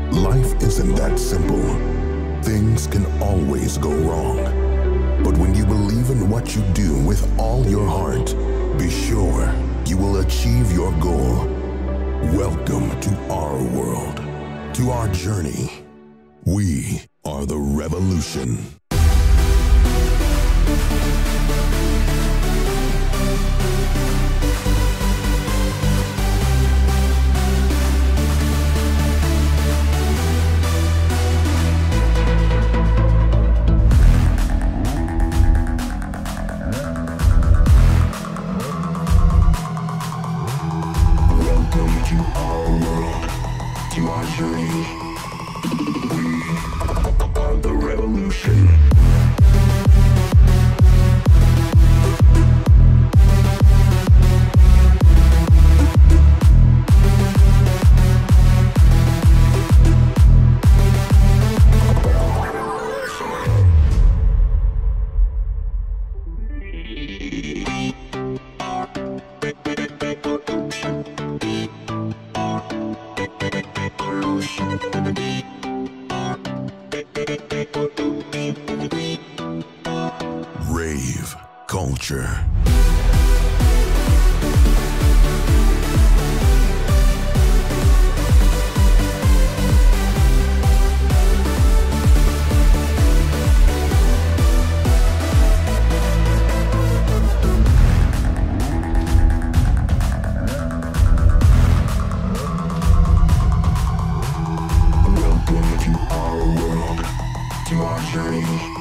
Life isn't that simple. Things can always go wrong. But when you believe in what you do with all your heart, be sure you will achieve your goal. Welcome to our world, to our journey. We are the Raveolution. To our world, to our journey, we are the Raveolution. Rave culture. Welcome to our world, to our journey.